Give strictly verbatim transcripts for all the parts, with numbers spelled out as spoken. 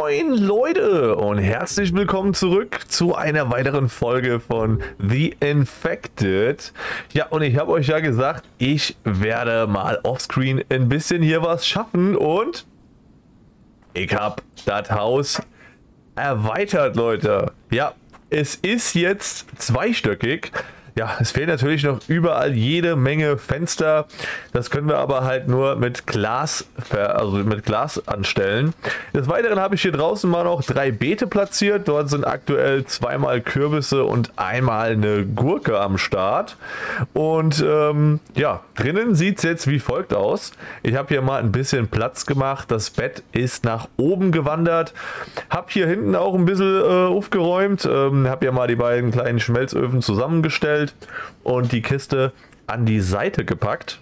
Moin Leute und herzlich willkommen zurück zu einer weiteren Folge von The Infected. Ja, und ich habe euch ja gesagt, ich werde mal offscreen ein bisschen hier was schaffen und ich habe das Haus erweitert, Leute. Ja, es ist jetzt zweistöckig. Ja, es fehlen natürlich noch überall jede Menge Fenster. Das können wir aber halt nur mit Glas, also mit Glas anstellen. Des Weiteren habe ich hier draußen mal noch drei Beete platziert. Dort sind aktuell zweimal Kürbisse und einmal eine Gurke am Start. Und ähm, ja, drinnen sieht es jetzt wie folgt aus. Ich habe hier mal ein bisschen Platz gemacht. Das Bett ist nach oben gewandert. Habe hier hinten auch ein bisschen äh, aufgeräumt. Ähm, habe ja mal die beiden kleinen Schmelzöfen zusammengestellt und die Kiste an die Seite gepackt.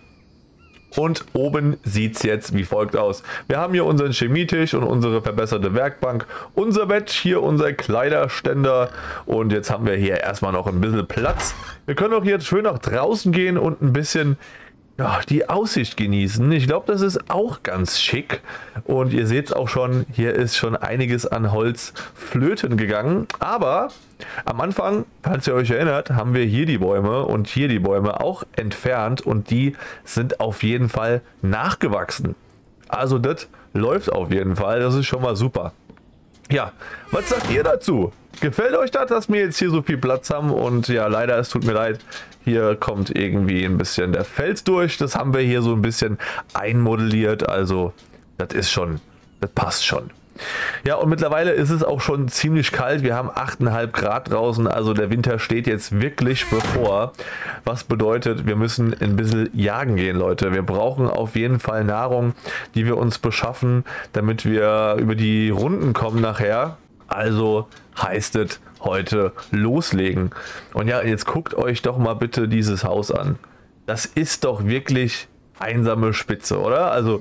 Und oben sieht es jetzt wie folgt aus. Wir haben hier unseren Chemietisch und unsere verbesserte Werkbank, unser Bett, hier unser Kleiderständer und jetzt haben wir hier erstmal noch ein bisschen Platz. Wir können auch jetzt schön nach draußen gehen und ein bisschen ja, die Aussicht genießen. Ich glaube, das ist auch ganz schick. Und ihr seht es auch schon, hier ist schon einiges an Holz flöten gegangen. Aber am Anfang, falls ihr euch erinnert, haben wir hier die Bäume und hier die Bäume auch entfernt. Und die sind auf jeden Fall nachgewachsen. Also das läuft auf jeden Fall. Das ist schon mal super. Ja, was sagt ihr dazu? Gefällt euch das, dass wir jetzt hier so viel Platz haben? Und ja, leider, es tut mir leid, hier kommt irgendwie ein bisschen der Fels durch. Das haben wir hier so ein bisschen einmodelliert. Also, das ist schon, das passt schon. Ja, und mittlerweile ist es auch schon ziemlich kalt. Wir haben acht Komma fünf Grad draußen. Also der Winter steht jetzt wirklich bevor. Was bedeutet, wir müssen ein bisschen jagen gehen, Leute. Wir brauchen auf jeden Fall Nahrung, die wir uns beschaffen, damit wir über die Runden kommen nachher. Also heißt es heute loslegen. Und ja, jetzt guckt euch doch mal bitte dieses Haus an. Das ist doch wirklich einsame Spitze, oder? Also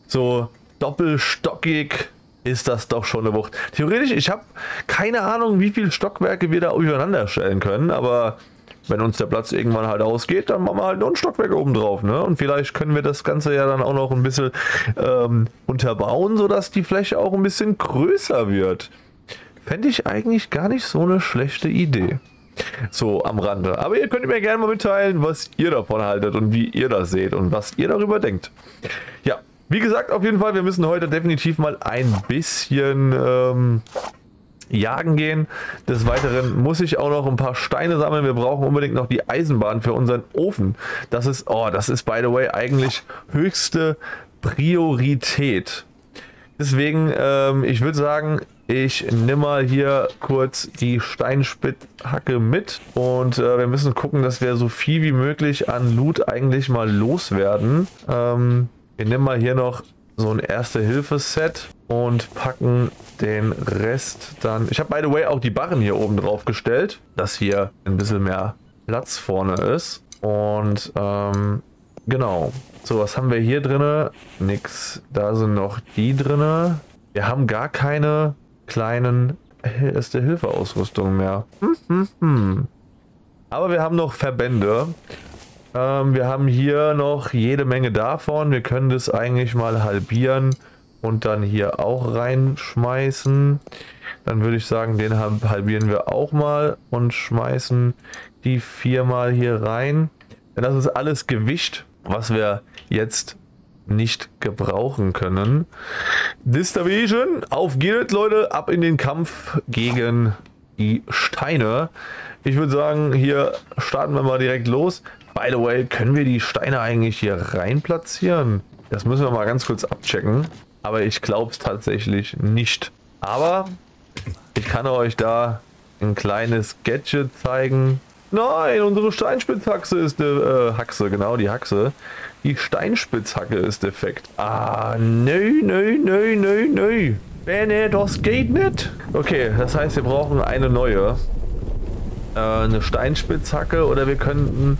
so doppelstockig ist das doch schon eine Wucht. Theoretisch, ich habe keine Ahnung, wie viele Stockwerke wir da übereinander stellen können, aber wenn uns der Platz irgendwann halt ausgeht, dann machen wir halt noch ein Stockwerk oben drauf, ne? Und vielleicht können wir das Ganze ja dann auch noch ein bisschen ähm, unterbauen, sodass die Fläche auch ein bisschen größer wird. Fände ich eigentlich gar nicht so eine schlechte Idee. So am Rande. Aber ihr könnt mir gerne mal mitteilen, was ihr davon haltet und wie ihr das seht und was ihr darüber denkt. Ja. Wie gesagt, auf jeden Fall, wir müssen heute definitiv mal ein bisschen ähm, jagen gehen. Des Weiteren muss ich auch noch ein paar Steine sammeln. Wir brauchen unbedingt noch die Eisenbahn für unseren Ofen. Das ist, oh, das ist by the way eigentlich höchste Priorität. Deswegen, ähm, ich würde sagen, ich nehme mal hier kurz die Steinspitzhacke mit und äh, wir müssen gucken, dass wir so viel wie möglich an Loot eigentlich mal loswerden. Ähm, Wir nehmen mal hier noch so ein Erste-Hilfe-Set und packen den Rest dann... Ich habe by the way auch die Barren hier oben drauf gestellt, dass hier ein bisschen mehr Platz vorne ist. Und ähm, genau. So, was haben wir hier drin? Nix. Da sind noch die drin. Wir haben gar keine kleinen Erste-Hilfe-Ausrüstung mehr. Hm, hm, hm. Aber wir haben noch Verbände. Ähm, wir haben hier noch jede Menge davon. Wir können das eigentlich mal halbieren und dann hier auch reinschmeißen. Dann würde ich sagen, den halbieren wir auch mal und schmeißen die viermal hier rein. Denn das ist alles Gewicht, was wir jetzt nicht gebrauchen können. Distribution, auf geht's, Leute, ab in den Kampf gegen die Steine. Ich würde sagen, hier starten wir mal direkt los. By the way, können wir die Steine eigentlich hier rein platzieren? Das müssen wir mal ganz kurz abchecken. Aber ich glaube es tatsächlich nicht. Aber ich kann euch da ein kleines Gadget zeigen. Nein, unsere Steinspitzhaxe ist äh, Haxe, genau die Haxe. Die Steinspitzhacke ist defekt. Ah, nö, nö, nö, nö, nö. Bene, das geht nicht. Okay, das heißt, wir brauchen eine neue. Äh, eine Steinspitzhacke oder wir könnten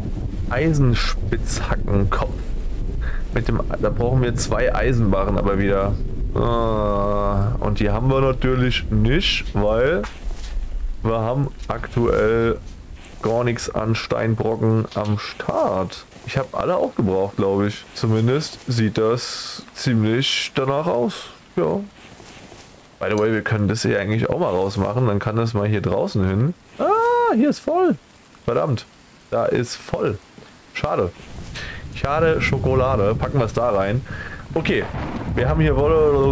Eisenspitzhackenkopf. Mit dem, da brauchen wir zwei Eisenbarren aber wieder. Ah, und die haben wir natürlich nicht, weil wir haben aktuell gar nichts an Steinbrocken am Start. Ich habe alle aufgebraucht, glaube ich. Zumindest sieht das ziemlich danach aus. Ja. By the way, wir können das hier eigentlich auch mal rausmachen. Dann kann das mal hier draußen hin. Ah, hier ist voll. Verdammt. Da ist voll. Schade. Schade Schokolade. Packen wir es da rein. Okay. Wir haben hier...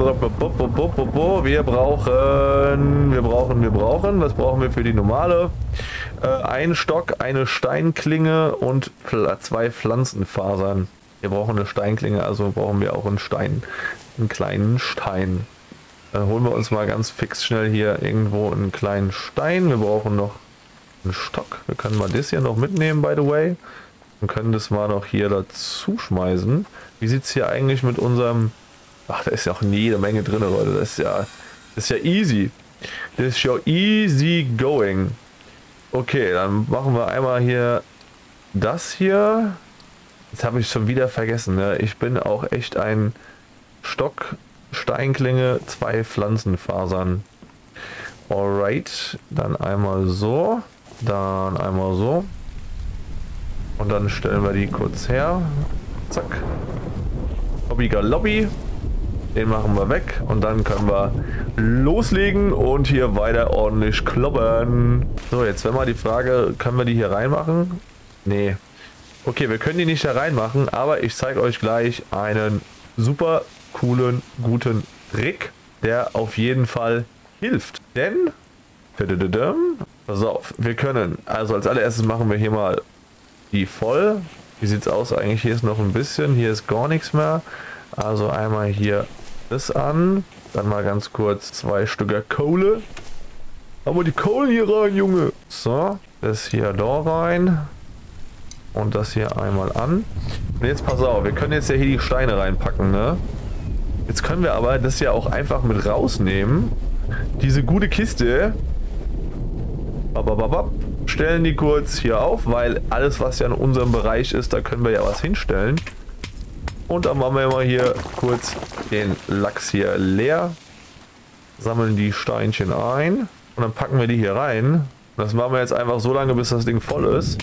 Wir brauchen... Wir brauchen... Wir brauchen... Was brauchen wir für die normale? Äh, ein Stock, eine Steinklinge und zwei Pflanzenfasern. Wir brauchen eine Steinklinge, also brauchen wir auch einen Stein. Einen kleinen Stein. Dann holen wir uns mal ganz fix schnell hier irgendwo einen kleinen Stein. Wir brauchen noch einen Stock. Wir können mal das hier noch mitnehmen, by the way. Und können das mal noch hier dazu schmeißen. Wie sieht es hier eigentlich mit unserem... Ach, da ist ja auch jede Menge drin, Leute. Das ist ja, das ist ja easy. Das ist ja easy going. Okay, dann machen wir einmal hier das hier. Jetzt habe ich schon wieder vergessen. Ne? Ich bin auch echt ein Stock, Steinklinge, zwei Pflanzenfasern. Alright, dann einmal so, dann einmal so. Und dann stellen wir die kurz her. Zack. Lobby Galobby. Den machen wir weg und dann können wir loslegen und hier weiter ordentlich kloppern. So, jetzt wäre mal die Frage, können wir die hier reinmachen? Nee. Okay, wir können die nicht da reinmachen, aber ich zeige euch gleich einen super coolen, guten Trick, der auf jeden Fall hilft. Denn, pass auf, wir können, also als allererstes machen wir hier mal die voll. Wie sieht es aus eigentlich? Hier ist noch ein bisschen, hier ist gar nichts mehr. Also einmal hier das an, dann mal ganz kurz zwei Stücke Kohle. Aber die Kohle hier rein, Junge. So, das hier da rein. Und das hier einmal an. Und jetzt pass auf, wir können jetzt ja hier die Steine reinpacken, ne? Jetzt können wir aber das ja auch einfach mit rausnehmen. Diese gute Kiste. Babababab, stellen die kurz hier auf, weil alles, was ja in unserem Bereich ist, da können wir ja was hinstellen. Und dann machen wir mal hier kurz den Lachs hier leer. Sammeln die Steinchen ein. Und dann packen wir die hier rein. Und das machen wir jetzt einfach so lange, bis das Ding voll ist.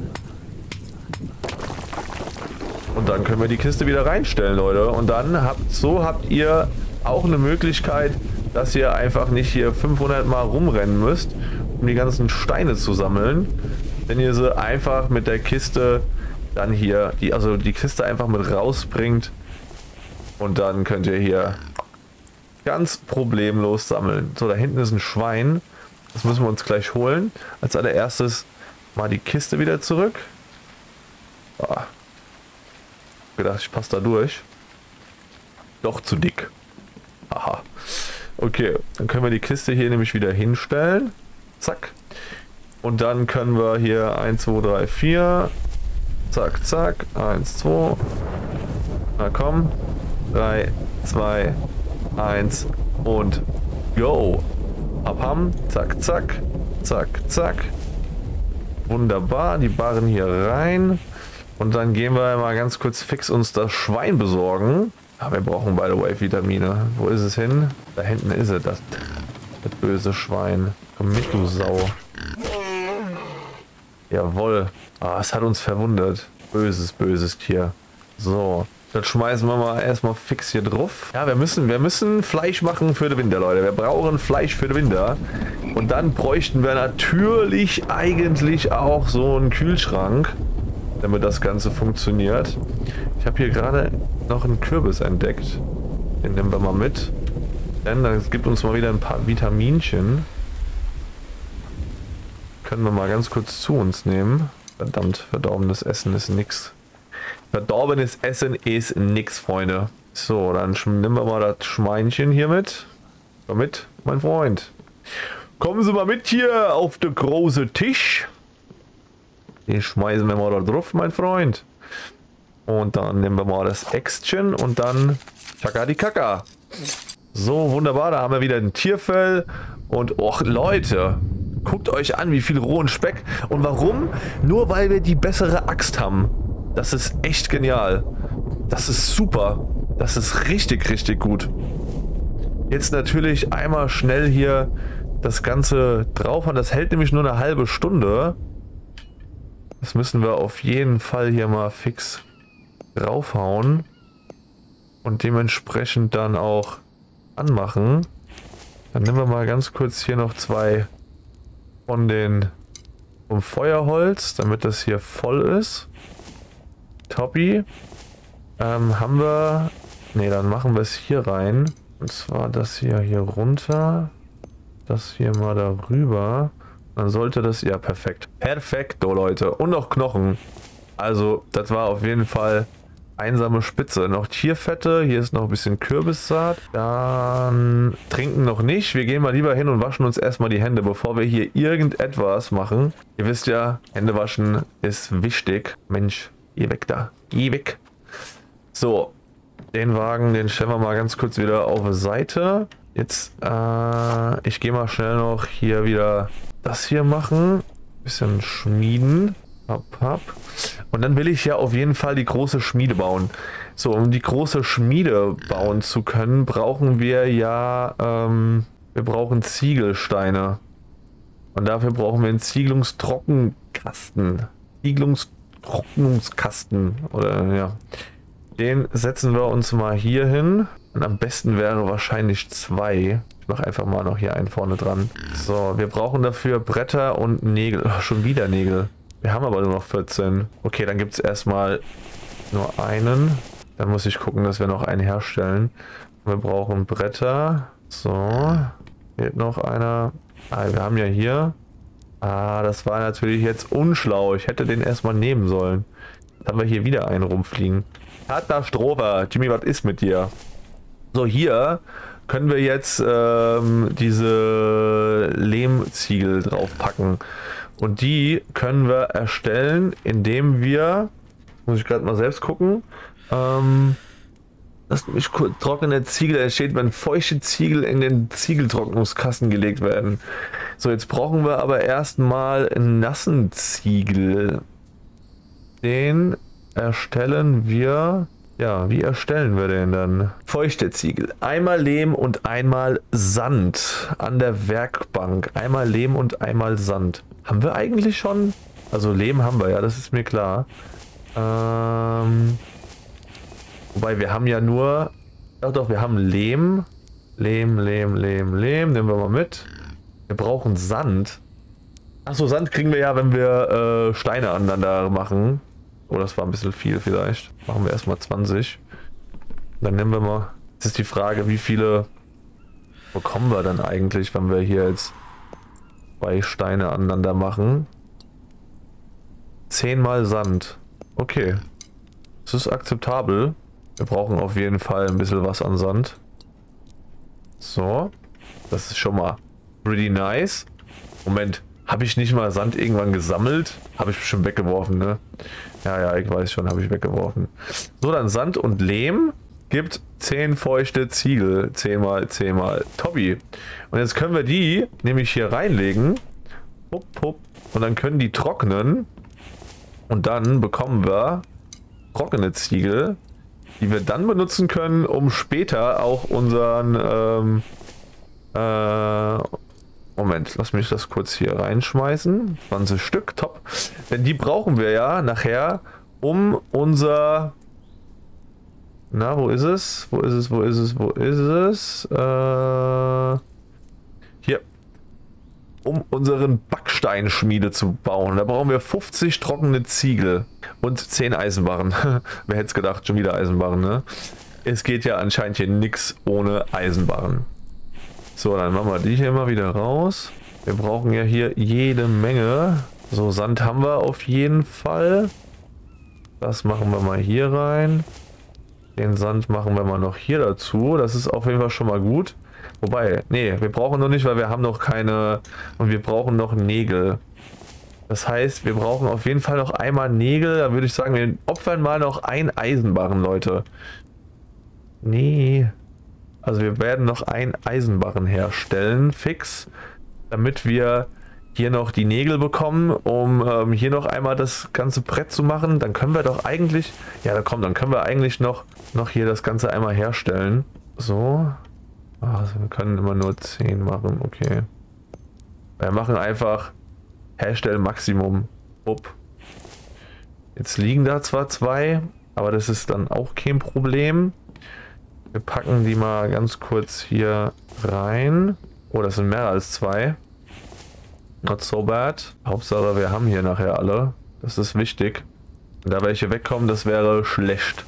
Und dann können wir die Kiste wieder reinstellen, Leute. Und dann habt, so habt ihr auch eine Möglichkeit, dass ihr einfach nicht hier fünfhundert Mal rumrennen müsst, um die ganzen Steine zu sammeln. Wenn ihr sie einfach mit der Kiste dann hier, die, also die Kiste einfach mit rausbringt. Und dann könnt ihr hier ganz problemlos sammeln. So, da hinten ist ein Schwein. Das müssen wir uns gleich holen. Als allererstes mal die Kiste wieder zurück. Ah. Gedacht, ich passe da durch. Doch zu dick. Aha. Okay, dann können wir die Kiste hier nämlich wieder hinstellen. Zack. Und dann können wir hier eins, zwei, drei, vier. Zack, zack. eins, zwei. Na komm. drei, zwei, eins und go. Abham. Zack, zack. Zack, zack. Wunderbar. Die Barren hier rein. Und dann gehen wir mal ganz kurz fix uns das Schwein besorgen. Ah, wir brauchen, by the way, Vitamine. Wo ist es hin? Da hinten ist es, das, das böse Schwein. Komm mit, du Sau. Jawohl. Ah, es hat uns verwundet. Böses, böses Tier. So. Dann schmeißen wir mal erstmal fix hier drauf. Ja, wir müssen, wir müssen Fleisch machen für den Winter, Leute. Wir brauchen Fleisch für den Winter. Und dann bräuchten wir natürlich eigentlich auch so einen Kühlschrank, damit das Ganze funktioniert. Ich habe hier gerade noch einen Kürbis entdeckt. Den nehmen wir mal mit. Denn das gibt uns mal wieder ein paar Vitaminchen. Können wir mal ganz kurz zu uns nehmen. Verdammt, verdorbenes Essen ist nix. Verdorbenes Essen ist nix, Freunde. So, dann nehmen wir mal das Schweinchen hier mit. Komm mit, mein Freund. Kommen Sie mal mit hier auf den großen Tisch. Den schmeißen wir mal da drauf, mein Freund. Und dann nehmen wir mal das Äxtchen und dann Chaka die Kaka. So, wunderbar, da haben wir wieder ein Tierfell. Und och, Leute, guckt euch an, wie viel rohen Speck. Und warum? Nur weil wir die bessere Axt haben. Das ist echt genial. Das ist super. Das ist richtig, richtig gut. Jetzt natürlich einmal schnell hier das Ganze drauf. Und das hält nämlich nur eine halbe Stunde. Das müssen wir auf jeden Fall hier mal fix draufhauen. Und dementsprechend dann auch anmachen. Dann nehmen wir mal ganz kurz hier noch zwei von den vom Feuerholz, damit das hier voll ist. Toppi. Ähm, haben wir... Ne, dann machen wir es hier rein. Und zwar das hier hier runter. Das hier mal darüber. Dann sollte das... Ja, perfekt. Perfekto, Leute. Und noch Knochen. Also, das war auf jeden Fall einsame Spitze. Noch Tierfette. Hier ist noch ein bisschen Kürbissaat. Dann trinken noch nicht. Wir gehen mal lieber hin und waschen uns erstmal die Hände, bevor wir hier irgendetwas machen. Ihr wisst ja, Hände waschen ist wichtig. Mensch, geh weg da. Geh weg. So. Den Wagen, den stellen wir mal ganz kurz wieder auf die Seite. Jetzt, äh, ich gehe mal schnell noch hier wieder das hier machen. Bisschen schmieden. Hopp, hopp. Und dann will ich ja auf jeden Fall die große Schmiede bauen. So, um die große Schmiede bauen zu können, brauchen wir ja, ähm, wir brauchen Ziegelsteine. Und dafür brauchen wir einen Ziegelungstrockenkasten. Ziegelungstrocknungskasten. Oder, ja. Den setzen wir uns mal hier hin. Und am besten wäre wahrscheinlich zwei. Ich mache einfach mal noch hier einen vorne dran. So, wir brauchen dafür Bretter und Nägel. Oh, schon wieder Nägel. Wir haben aber nur noch vierzehn. Okay, dann gibt es erstmal nur einen. Dann muss ich gucken, dass wir noch einen herstellen. Wir brauchen Bretter. So. Fehlt noch einer. Ah, wir haben ja hier. Ah, das war natürlich jetzt unschlau. Ich hätte den erstmal nehmen sollen. Jetzt haben wir hier wieder einen rumfliegen. Katastrophe. Jimmy, was ist mit dir? So, hier können wir jetzt ähm, diese Lehmziegel draufpacken. Und die können wir erstellen, indem wir, muss ich gerade mal selbst gucken, ähm, lasst mich kurz, trockene Ziegel entsteht, wenn feuchte Ziegel in den Ziegeltrocknungskasten gelegt werden. So, jetzt brauchen wir aber erstmal einen nassen Ziegel. Den erstellen wir, ja, wie erstellen wir den dann? Feuchte Ziegel. Einmal Lehm und einmal Sand an der Werkbank. Einmal Lehm und einmal Sand. Haben wir eigentlich schon? Also Lehm haben wir, ja, das ist mir klar. Ähm, wobei wir haben ja nur... Ach doch, wir haben Lehm. Lehm, Lehm, Lehm, Lehm. Nehmen wir mal mit. Wir brauchen Sand. Achso, Sand kriegen wir ja, wenn wir äh, Steine aneinander machen. Oh, das war ein bisschen viel vielleicht. Machen wir erstmal zwanzig. Dann nehmen wir mal... Jetzt ist die Frage, wie viele bekommen wir dann eigentlich, wenn wir hier jetzt zwei Steine aneinander machen. Zehnmal Sand. Okay. Das ist akzeptabel. Wir brauchen auf jeden Fall ein bisschen was an Sand. So. Das ist schon mal pretty nice. Moment. Habe ich nicht mal Sand irgendwann gesammelt? Habe ich bestimmt weggeworfen, ne? Ja, ja, ich weiß schon, habe ich weggeworfen. So, dann Sand und Lehm gibt zehn feuchte Ziegel. zehn mal zehn mal. Toppi. Und jetzt können wir die nämlich hier reinlegen. Hup, hup. Und dann können die trocknen. Und dann bekommen wir trockene Ziegel, die wir dann benutzen können, um später auch unseren... Ähm, äh, Moment, lass mich das kurz hier reinschmeißen. zwanzig Stück, top. Denn die brauchen wir ja nachher, um unser... Na, wo ist es? Wo ist es? Wo ist es? Wo ist es? Äh, hier. Um unseren Backsteinschmiede zu bauen. Da brauchen wir fünfzig trockene Ziegel und zehn Eisenbarren. Wer hätte es gedacht, schon wieder Eisenbarren, ne? Es geht ja anscheinend hier nichts ohne Eisenbarren. So, dann machen wir die hier mal wieder raus. Wir brauchen ja hier jede Menge. So, Sand haben wir auf jeden Fall. Das machen wir mal hier rein. Den Sand machen wir mal noch hier dazu. Das ist auf jeden Fall schon mal gut. Wobei, nee, wir brauchen noch nicht, weil wir haben noch keine... Und wir brauchen noch Nägel. Das heißt, wir brauchen auf jeden Fall noch einmal Nägel. Da würde ich sagen, wir opfern mal noch ein Eisenbarren, Leute. Nee. Also wir werden noch ein Eisenbarren herstellen, fix. Damit wir hier noch die Nägel bekommen, um ähm, hier noch einmal das ganze Brett zu machen. Dann können wir doch eigentlich... Ja, da kommt, dann können wir eigentlich noch, noch hier das Ganze einmal herstellen. So. Also wir können immer nur zehn machen, okay. Wir machen einfach Herstellen Maximum. Upp. Jetzt liegen da zwar zwei, aber das ist dann auch kein Problem. Wir packen die mal ganz kurz hier rein. Oh, das sind mehr als zwei. Not so bad. Hauptsache, wir haben hier nachher alle. Das ist wichtig. Wenn da welche wegkommen, das wäre schlecht.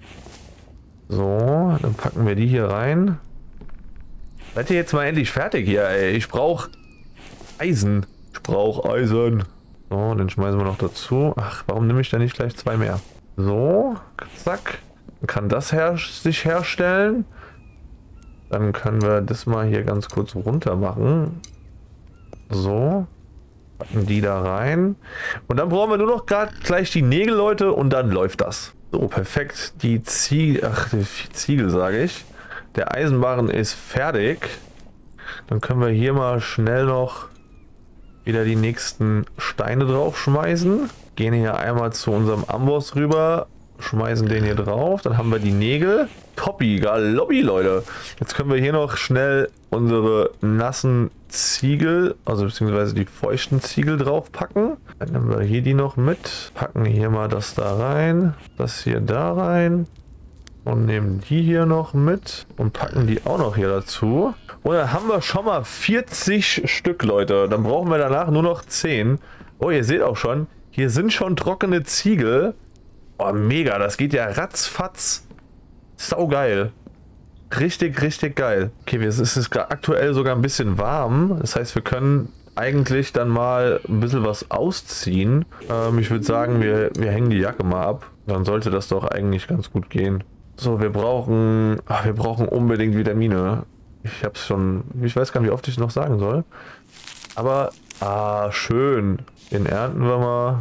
So, dann packen wir die hier rein. Seid ihr jetzt mal endlich fertig hier, ey? Ich brauche Eisen. Ich brauche Eisen. So, den schmeißen wir noch dazu. Ach, warum nehme ich da nicht gleich zwei mehr? So, zack. Dann kann das her sich herstellen. Dann können wir das mal hier ganz kurz runter machen. So. Packen die da rein. Und dann brauchen wir nur noch gerade gleich die Nägel, Leute, und dann läuft das. So, perfekt. Die Ziegel, ach, die Ziegel sage ich. Der Eisenbarren ist fertig. Dann können wir hier mal schnell noch wieder die nächsten Steine drauf schmeißen. Gehen hier einmal zu unserem Amboss rüber. Schmeißen den hier drauf. Dann haben wir die Nägel. Toppi, Galobbi, Leute. Jetzt können wir hier noch schnell unsere nassen Ziegel, also beziehungsweise die feuchten Ziegel drauf packen. Dann nehmen wir hier die noch mit. Packen hier mal das da rein. Das hier da rein. Und nehmen die hier noch mit. Und packen die auch noch hier dazu. Und dann haben wir schon mal vierzig Stück, Leute. Dann brauchen wir danach nur noch zehn. Oh, ihr seht auch schon, hier sind schon trockene Ziegel. Oh, mega, das geht ja ratzfatz. Sau geil. Richtig, richtig geil. Okay, es ist aktuell sogar ein bisschen warm. Das heißt, wir können eigentlich dann mal ein bisschen was ausziehen. Ähm, ich würde sagen, wir, wir hängen die Jacke mal ab. Dann sollte das doch eigentlich ganz gut gehen. So, wir brauchen... Ach, wir brauchen unbedingt Vitamine. Ich hab's schon... Ich weiß gar nicht, wie oft ich es noch sagen soll. Aber... Ah, schön. Den ernten wir mal.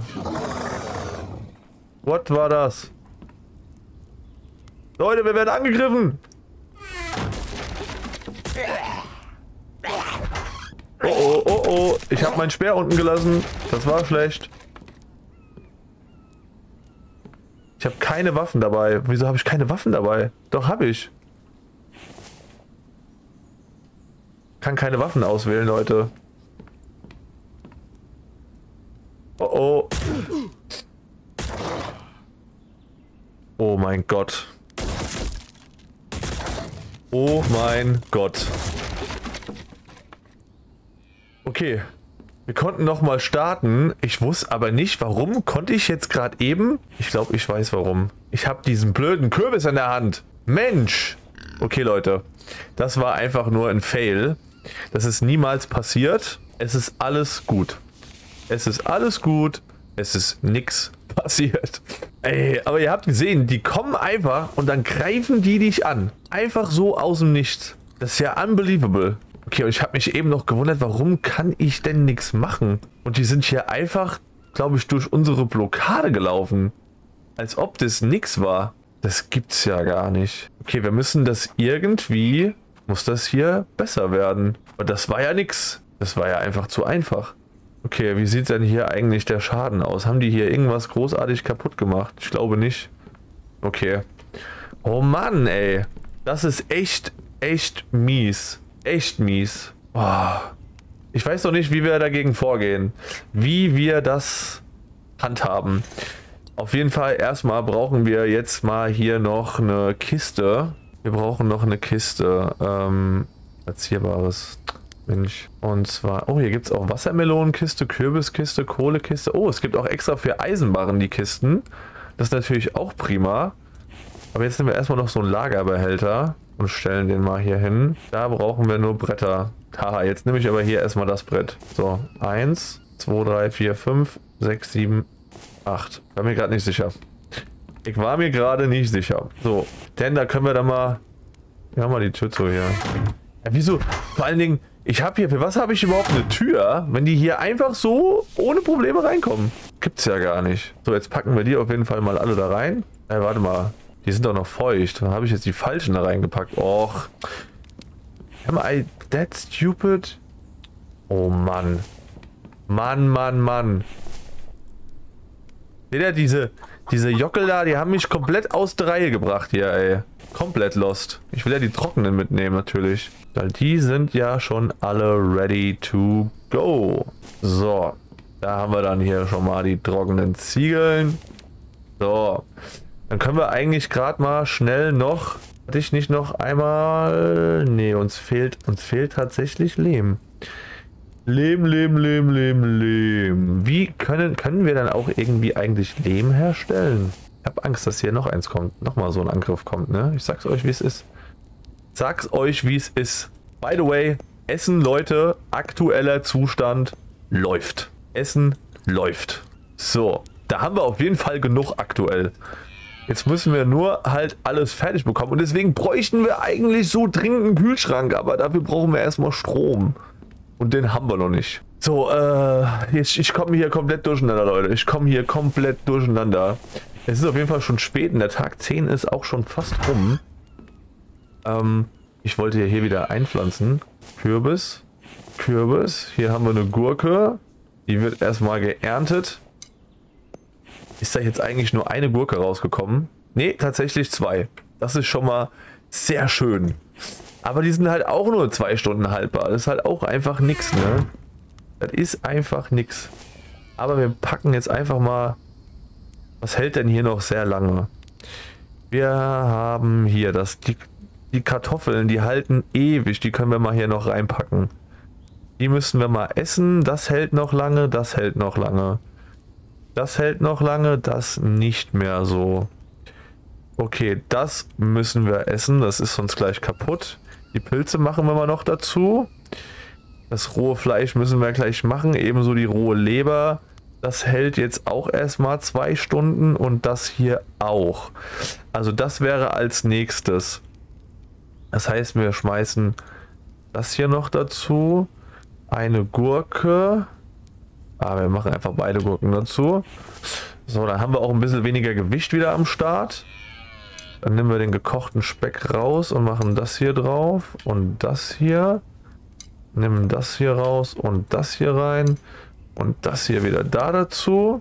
Was war das? Leute, wir werden angegriffen! Oh oh, oh oh, ich habe meinen Speer unten gelassen. Das war schlecht. Ich habe keine Waffen dabei. Wieso habe ich keine Waffen dabei? Doch, habe ich. Kann keine Waffen auswählen, Leute. Oh oh. Oh mein Gott. Oh mein Gott. Okay. Wir konnten nochmal starten. Ich wusste aber nicht, warum konnte ich jetzt gerade eben... Ich glaube, ich weiß warum. Ich habe diesen blöden Kürbis in der Hand. Mensch. Okay, Leute. Das war einfach nur ein Fail. Das ist niemals passiert. Es ist alles gut. Es ist alles gut. Es ist nichts passiert. Ey, aber ihr habt gesehen, die kommen einfach und dann greifen die dich an. Einfach so aus dem Nichts. Das ist ja unbelievable. Okay, und ich habe mich eben noch gewundert, warum kann ich denn nichts machen? Und die sind hier einfach, glaube ich, durch unsere Blockade gelaufen. Als ob das nix war. Das gibt's ja gar nicht. Okay, wir müssen das irgendwie... Muss das hier besser werden. Und das war ja nix. Das war ja einfach zu einfach. Okay, wie sieht denn hier eigentlich der Schaden aus? Haben die hier irgendwas großartig kaputt gemacht? Ich glaube nicht. Okay. Oh Mann, ey. Das ist echt, echt mies. Echt mies. Oh. Ich weiß noch nicht, wie wir dagegen vorgehen. Wie wir das handhaben. Auf jeden Fall erstmal brauchen wir jetzt mal hier noch eine Kiste. Wir brauchen noch eine Kiste. Ähm, Platzierbares. Mensch. Und zwar... Oh, hier gibt es auch Wassermelonenkiste, Kürbiskiste, Kohlekiste. Oh, es gibt auch extra für Eisenbarren die Kisten. Das ist natürlich auch prima. Aber jetzt nehmen wir erstmal noch so einen Lagerbehälter und stellen den mal hier hin. Da brauchen wir nur Bretter. Haha, jetzt nehme ich aber hier erstmal das Brett. So, eins, zwei, drei, vier, fünf, sechs, sieben, acht. War mir gerade nicht sicher. Ich war mir gerade nicht sicher. So, denn da können wir dann mal... Wir haben mal die Tür zu hier. Ja, wieso? Vor allen Dingen, ich habe hier... Für was habe ich überhaupt eine Tür, wenn die hier einfach so ohne Probleme reinkommen? Gibt's ja gar nicht. So, jetzt packen wir die auf jeden Fall mal alle da rein. Äh, warte mal. Die sind doch noch feucht. Dann habe ich jetzt die falschen da reingepackt. Och. Am I that stupid? Oh Mann. Mann, Mann, Mann. Seht ihr, diese, diese Jockel da, die haben mich komplett aus der Reihe gebracht hier, ey. Komplett lost. Ich will ja die trockenen mitnehmen, natürlich. Weil die sind ja schon alle ready to go. So. Da haben wir dann hier schon mal die trockenen Ziegeln. So. Dann können wir eigentlich gerade mal schnell noch Hatte ich nicht noch einmal... Nee, uns fehlt, uns fehlt tatsächlich Lehm. Lehm, Lehm, Lehm, Lehm, Lehm. Wie können, können wir dann auch irgendwie eigentlich Lehm herstellen? Ich habe Angst, dass hier noch eins kommt. Nochmal so ein Angriff kommt, ne? Ich sag's euch, wie es ist. Sag's euch, wie es ist. By the way, Essen, Leute, aktueller Zustand läuft. Essen läuft. So, da haben wir auf jeden Fall genug aktuell. Jetzt müssen wir nur halt alles fertig bekommen. Und deswegen bräuchten wir eigentlich so dringend einen Kühlschrank. Aber dafür brauchen wir erstmal Strom. Und den haben wir noch nicht. So, äh, jetzt, ich komme hier komplett durcheinander, Leute. Ich komme hier komplett durcheinander. Es ist auf jeden Fall schon spät. Und der Tag zehn ist auch schon fast rum. Ähm, ich wollte ja hier wieder einpflanzen. Kürbis. Kürbis. Hier haben wir eine Gurke. Die wird erstmal geerntet. Ist da jetzt eigentlich nur eine Gurke rausgekommen? Ne, tatsächlich zwei. Das ist schon mal sehr schön. Aber die sind halt auch nur zwei Stunden haltbar. Das ist halt auch einfach nix, ne? Das ist einfach nix. Aber wir packen jetzt einfach mal... Was hält denn hier noch sehr lange? Wir haben hier das... Die, die Kartoffeln, die halten ewig. Die können wir mal hier noch reinpacken. Die müssen wir mal essen. Das hält noch lange, das hält noch lange. Das hält noch lange, das nicht mehr so. Okay, das müssen wir essen. Das ist sonst gleich kaputt. Die Pilze machen wir mal noch dazu. Das rohe Fleisch müssen wir gleich machen. Ebenso die rohe Leber. Das hält jetzt auch erstmal zwei Stunden. Und das hier auch. Also das wäre als nächstes. Das heißt, wir schmeißen das hier noch dazu. Eine Gurke. Aber wir machen einfach beide Gurken dazu. So, dann haben wir auch ein bisschen weniger Gewicht wieder am Start. Dann nehmen wir den gekochten Speck raus und machen das hier drauf. Und das hier. Nehmen das hier raus und das hier rein. Und das hier wieder da dazu.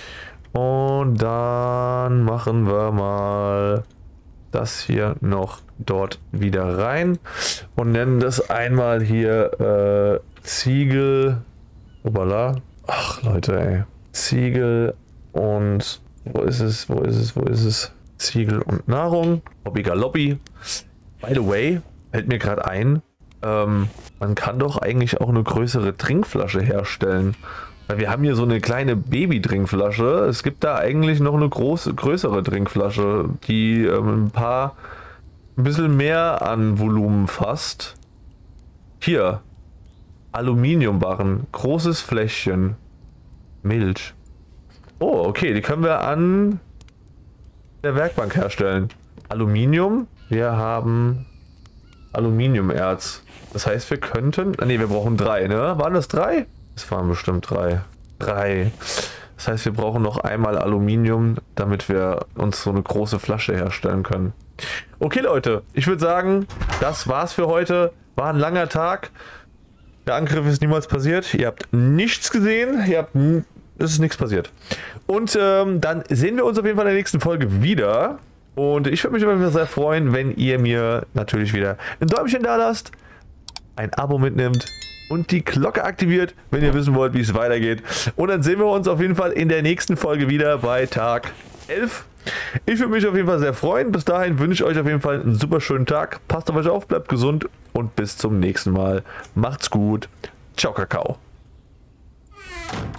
Und dann machen wir mal das hier noch dort wieder rein. Und nennen das einmal hier äh, Ziegel. Obala. Ach Leute, ey. Ziegel und wo ist es, wo ist es, wo ist es? Ziegel und Nahrung. Hobby Galoppi. By the way, fällt mir gerade ein, ähm, man kann doch eigentlich auch eine größere Trinkflasche herstellen. Weil wir haben hier so eine kleine Baby-Trinkflasche. Es gibt da eigentlich noch eine große, größere Trinkflasche, die ähm, ein paar, ein bisschen mehr an Volumen fasst. Hier. Aluminiumbarren, großes Fläschchen, Milch. Oh, okay, die können wir an der Werkbank herstellen. Aluminium, wir haben Aluminiumerz. Das heißt, wir könnten... Ne, wir brauchen drei, ne? Waren das drei? Das waren bestimmt drei. Drei. Das heißt, wir brauchen noch einmal Aluminium, damit wir uns so eine große Flasche herstellen können. Okay, Leute, ich würde sagen, das war's für heute. War ein langer Tag. Der Angriff ist niemals passiert. Ihr habt nichts gesehen. Ihr habt... Es ist nichts passiert. Und ähm, dann sehen wir uns auf jeden Fall in der nächsten Folge wieder. Und ich würde mich auf jeden Fall sehr freuen, wenn ihr mir natürlich wieder ein Däumchen da lasst, ein Abo mitnimmt und die Glocke aktiviert, wenn ihr wissen wollt, wie es weitergeht. Und dann sehen wir uns auf jeden Fall in der nächsten Folge wieder bei Tag elf. Ich würde mich auf jeden Fall sehr freuen. Bis dahin wünsche ich euch auf jeden Fall einen super schönen Tag. Passt auf euch auf, bleibt gesund und bis zum nächsten Mal. Macht's gut. Ciao, Kakao.